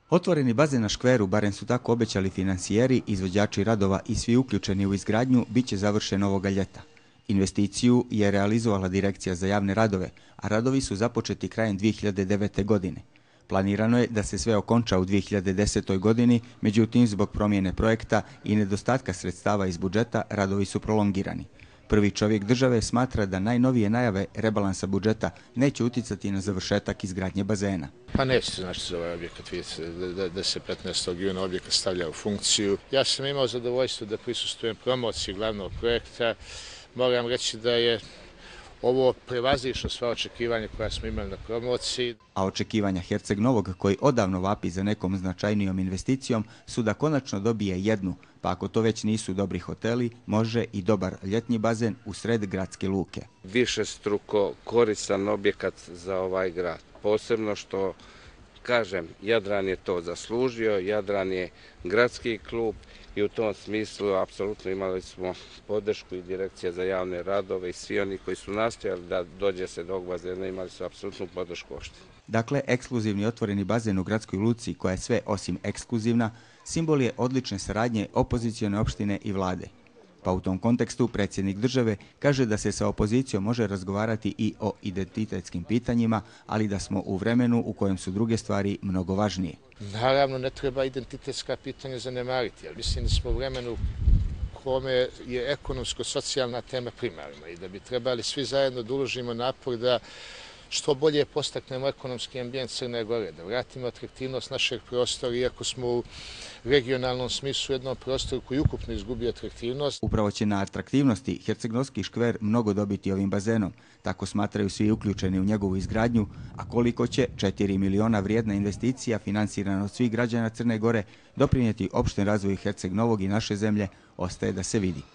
Otvoreni bazen na škveru, barem su tako obećali finansijeri, izvođači radova i svi uključeni u izgradnju, bit će završen ovoga ljeta. Investiciju je realizovala Direkcija za javne radove, a radovi su započeti krajem 2009. godine. Planirano je da se sve okonča u 2010. godini, međutim zbog promjene projekta i nedostatka sredstava iz budžeta radovi su prolongirani. Prvi čovjek države smatra da najnovije najave rebalansa budžeta neće uticati na završetak izgradnje bazena. Pa neće se znači za ovaj objekat, vidite da se 15. juna objekat stavlja u funkciju. Ja sam imao zadovoljstvo da prisustvujem promociji glavnog projekta. Moram reći da je ovo prevazišlo sva očekivanja koja smo imali na promociji. A očekivanja Herceg Novog, koji odavno vapi za nekom značajnijom investicijom, su da konačno dobije jednu, pa ako to već nisu dobri hoteli, može i dobar ljetni bazen u sred gradske luke. Višestruko koristan objekat za ovaj grad. Posebno što, kažem, Jadran je to zaslužio, Jadran je gradski klub i u tom smislu apsolutno imali smo podršku i Direkcija za javne radove i svi oni koji su nastojali da dođe se do ovog bazena imali su apsolutnu podršku opštine. Dakle, ekskluzivni otvoreni bazen u gradskoj luci, koja je sve osim ekskluzivna, simbol je odlične saradnje opozicione opštine i vlade. Pa u tom kontekstu predsjednik države kaže da se sa opozicijom može razgovarati i o identitetskim pitanjima, ali da smo u vremenu u kojem su druge stvari mnogo važnije. Naravno, ne treba identitetska pitanja zanemariti, ali mislim da smo u vremenu u kome je ekonomsko-socijalna tema primarna i da bi trebali svi zajedno da uložimo napor da što bolje postaknemo ekonomski ambijent Crne Gore, da vratimo atraktivnost našeg prostora, iako smo u regionalnom smislu u jednom prostoru koji ukupno izgubio atraktivnost. Upravo će na atraktivnosti Herceg-Novski škver mnogo dobiti ovim bazenom, tako smatraju svi uključeni u njegovu izgradnju, a koliko će 4 miliona vrijedna investicija finansirana od svih građana Crne Gore doprinijeti opštem razvoju Herceg Novog i naše zemlje, ostaje da se vidi.